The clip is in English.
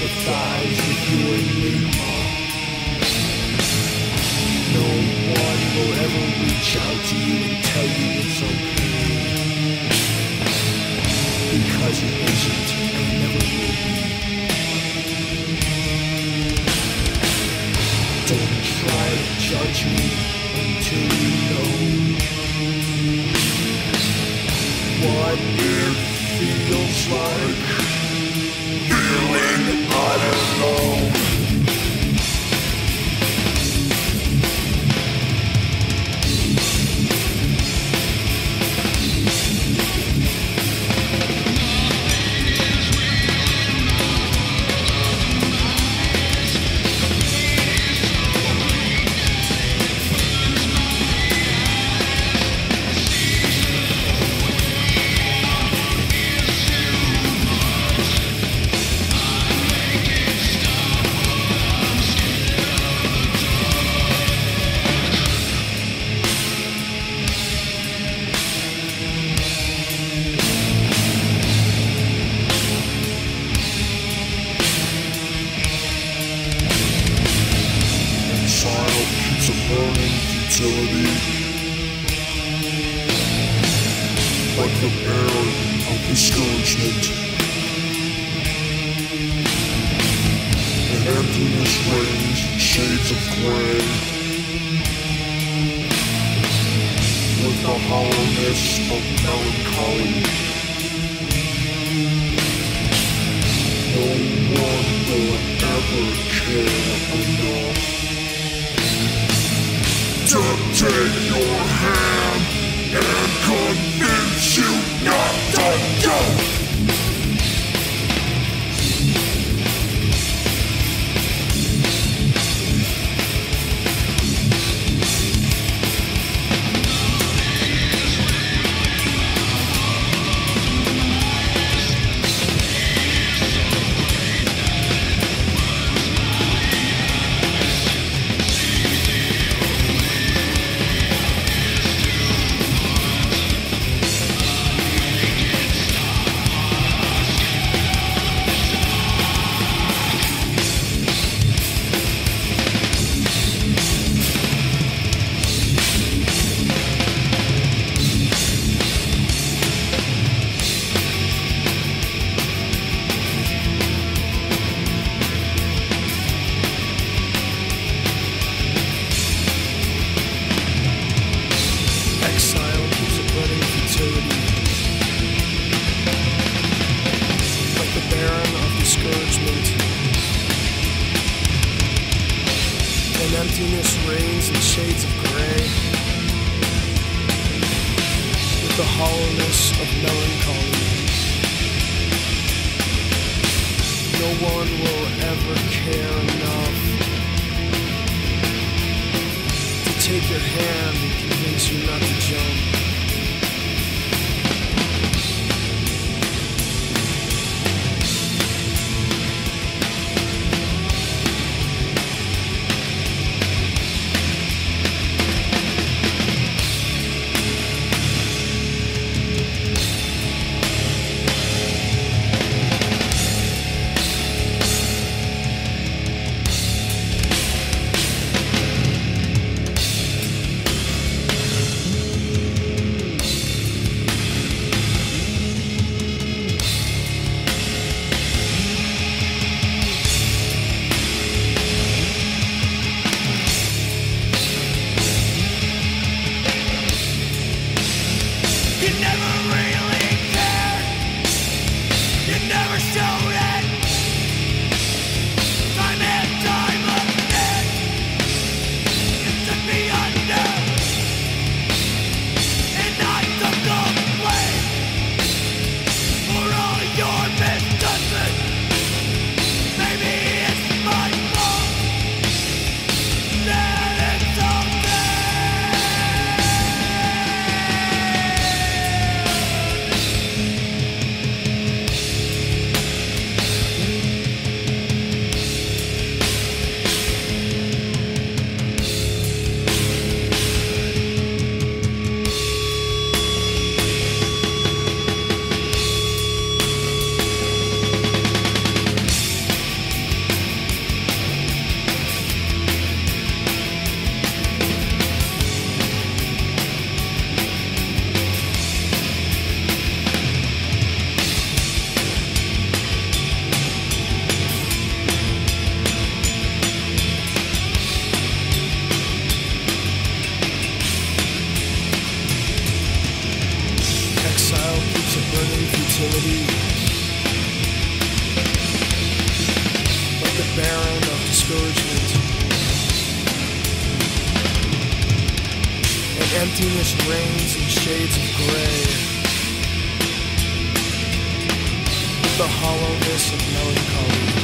sympathize with your enigma. No one will ever reach out to you and tell you it's okay, because it isn't and never will be. Don't try to judge me until you know what it feels like, feeling alone. It's a burning futility, like the air of discouragement. And emptiness reigns in shades of gray, with the hollowness of melancholy. No one will ever care enough to take your hand and convince you not to go. Emptiness reigns in shades of gray, with the hollowness of melancholy. No one will ever care enough to take your hand and convince you not to jump. barren of discouragement, and emptiness reigns in shades of gray, with the hollowness of melancholy.